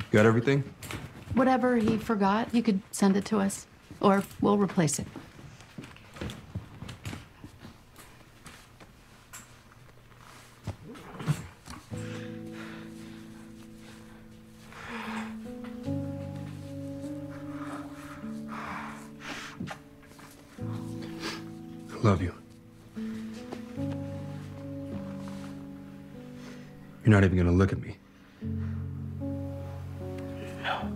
Got everything? Whatever he forgot, you could send it to us, or we'll replace it. I love you. You're not even gonna look at me. No.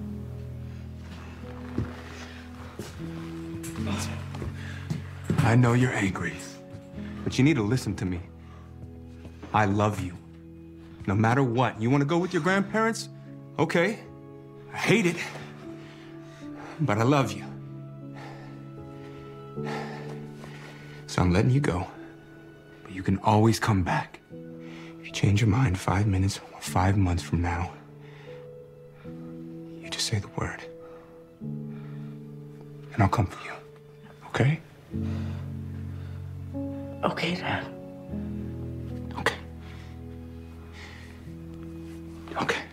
I know you're angry, but you need to listen to me. I love you. No matter what. You want to go with your grandparents? Okay. I hate it, but I love you. So I'm letting you go, but you can always come back. If you change your mind 5 minutes or 5 months from now, you just say the word, and I'll come for you, okay? Okay, Dad. Okay. Okay.